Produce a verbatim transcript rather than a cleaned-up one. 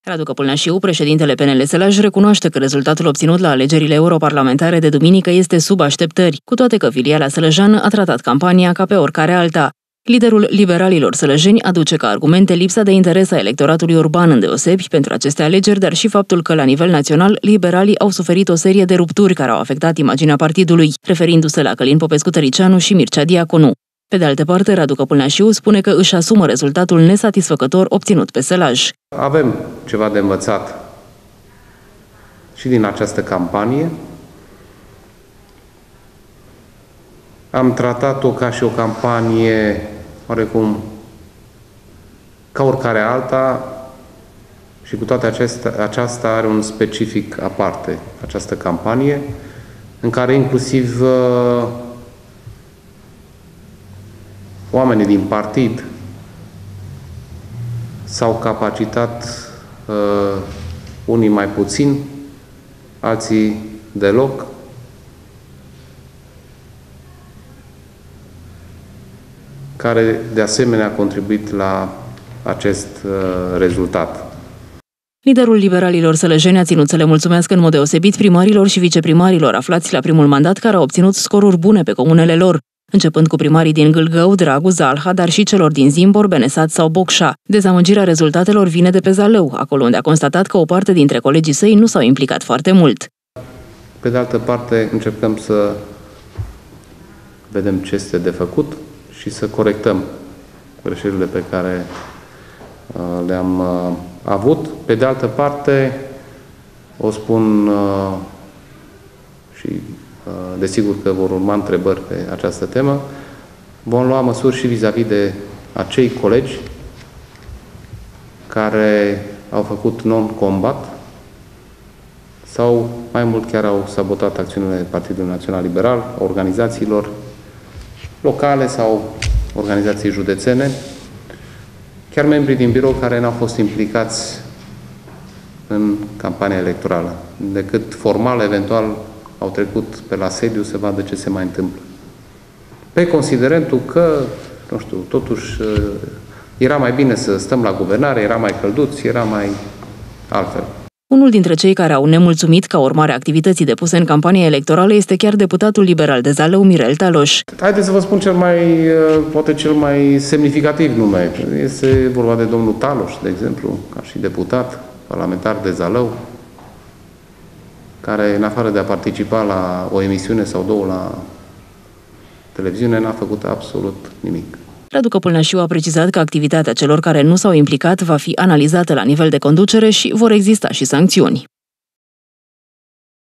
Radu Căpâlnașiu, președintele P N L Sălaj, recunoaște că rezultatul obținut la alegerile europarlamentare de duminică este sub așteptări, cu toate că filiala sălăjană a tratat campania ca pe oricare alta. Liderul liberalilor sălăjeni aduce ca argumente lipsa de interes a electoratului urban îndeosebi pentru aceste alegeri, dar și faptul că, la nivel național, liberalii au suferit o serie de rupturi care au afectat imaginea partidului, referindu-se la Călin Popescu-Tăricianu și Mircea Diaconu. Pe de altă parte, Radu Căpâlnașiu spune că își asumă rezultatul nesatisfăcător obținut pe Sălaj. Avem ceva de învățat și din această campanie. Am tratat-o ca și o campanie, oarecum, ca oricare alta, și cu toate acestea, aceasta are un specific aparte, această campanie, în care inclusiv uh, oamenii din partid s-au capacitat, uh, unii mai puțin, alții deloc, care de asemenea a contribuit la acest uh, rezultat. Liderul liberalilor sălăjeni a ținut să le mulțumească în mod deosebit primarilor și viceprimarilor aflați la primul mandat, care au obținut scoruri bune pe comunele lor, începând cu primarii din Gâlgău, Dragu, Zalha, dar și celor din Zimbor, Benesat sau Bocșa. Dezamăgirea rezultatelor vine de pe Zalău, acolo unde a constatat că o parte dintre colegii săi nu s-au implicat foarte mult. Pe de altă parte, încercăm să vedem ce este de făcut și să corectăm greșelile pe care uh, le-am uh, avut. Pe de altă parte, o spun uh, și uh, desigur că vor urma întrebări pe această temă, vom lua măsuri și vis-a-vis de acei colegi care au făcut non-combat sau mai mult chiar au sabotat acțiunile Partidului Național Liberal, a organizațiilor locale sau organizații județene, chiar membrii din birou care n-au fost implicați în campania electorală, decât formal, eventual, au trecut pe la sediu să vadă ce se mai întâmplă. Pe considerentul că, nu știu, totuși era mai bine să stăm la guvernare, era mai călduți, era mai altfel. Unul dintre cei care au nemulțumit ca urmare a activității depuse în campania electorală este chiar deputatul liberal de Zalău, Mirel Taloș. Haideți să vă spun cel mai, poate cel mai semnificativ nume. Este vorba de domnul Taloș, de exemplu, ca și deputat parlamentar de Zalău, care, în afară de a participa la o emisiune sau două la televiziune, n-a făcut absolut nimic. Radu Căpâlnașiu a precizat că activitatea celor care nu s-au implicat va fi analizată la nivel de conducere și vor exista și sancțiuni.